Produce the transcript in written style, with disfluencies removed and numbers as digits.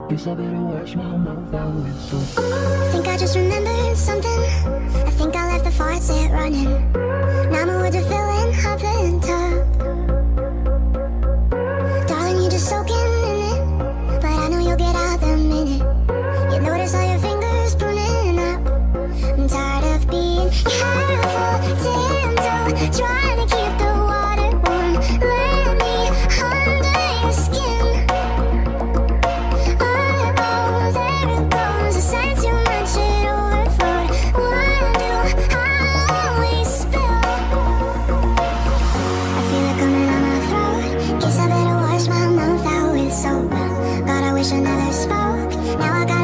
Guess I better wash my mouth out with soap. I think I just remembered something. I think I left the faucet running. Now my words are filling up the tub. Darling, you're just soaking in it, but I know you'll get out the minute you notice all your fingers pruning up. I'm tired of being careful, tiptoe, trying to keep the water warm. Let me under your skin. Oh, there it goes. I said too much, it overflowed. Why do I always spill? I feel it coming on my throat. Guess I better wash my mouth out with soap. God, I wish I never spoke. Now I got